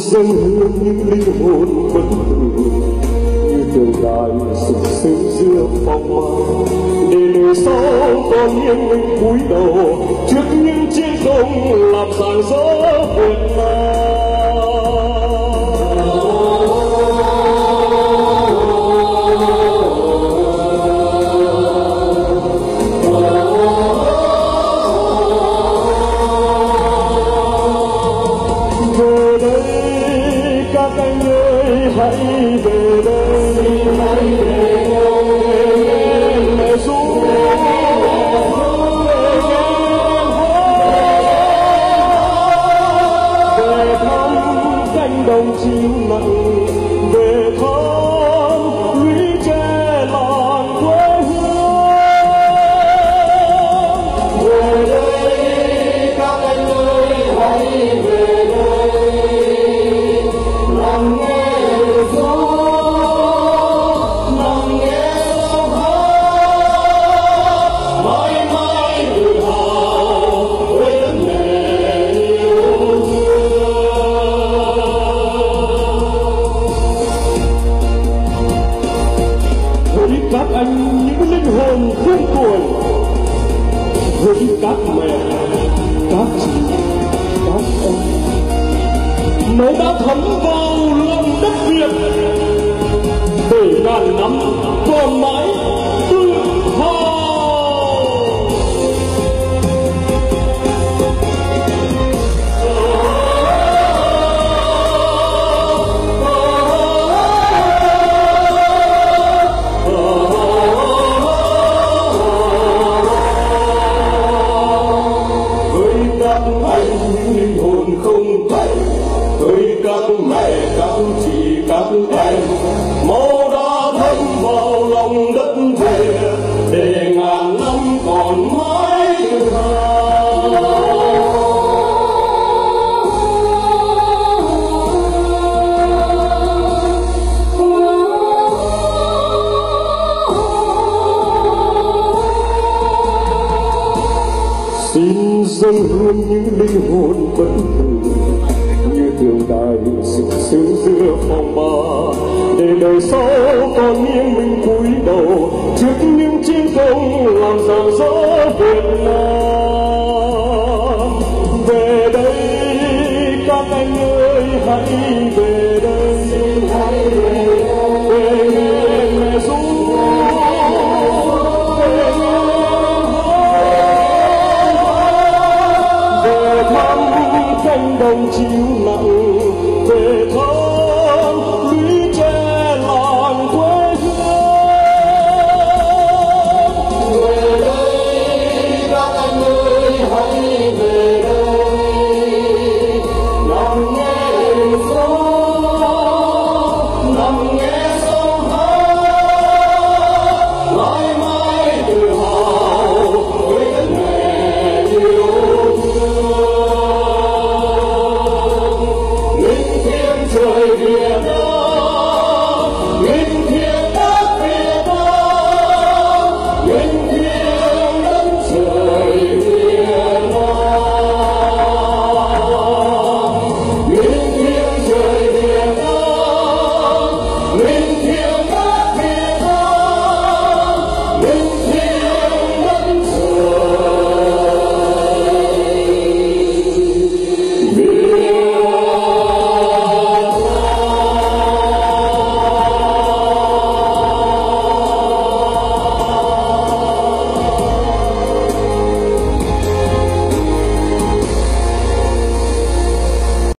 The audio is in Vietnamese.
dâng hương những linh hồn bất tử như tượng đài sừng sững giữa phong ma, để đời sau còn nghiêng mình cúi đầu trước những chiến công làm sáng gió Việt Nam. Các anh ơi hãy về đây, hãy về đây, mẹ ru về thăm cánh đồng chim nặng, về thăm lũy tre làng quê hương. Về đây các anh ơi hãy về đây, nằm nghe gió, nằm nghe sông hát, mãi mãi tự hào với đất mẹ yêu thương. Với các anh những linh hồn không tuổi, với các mẹ, các chị, các ông máu đã thấm vào lòng đất Việt, để ngàn năm còn mãi tự hào. Với các anh những linh hồn không thay, với các mẹ, các chị, các em, máu đã thấm vào lòng đất Việt, để ngàn năm còn mãi tự hào. Xin dâng hương những linh hồn bất tử như tượng đài sừng sững giữa phong ba, để đời sau còn nghiêng mình cúi đầu trước những chiến công làm rạng rỡ Việt Nam. Về đây các anh ơi hãy về đây, hãy về nghe mẹ ru, về thăm cánh đồng chiếu nặng, về thăm